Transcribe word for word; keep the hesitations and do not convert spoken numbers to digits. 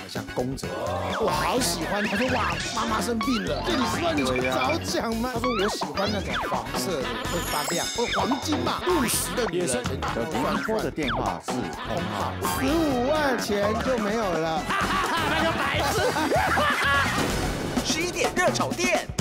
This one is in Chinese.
得像公主，我好喜欢。他说哇，妈妈生病了，对你十万你就早讲嘛。他说我喜欢那种黄色的，会发亮，哦，黄金嘛，务实的女人。 有传说的电话是空号， 十五万钱就没有了。 哈哈哈，那个白痴！ 十一点热炒店。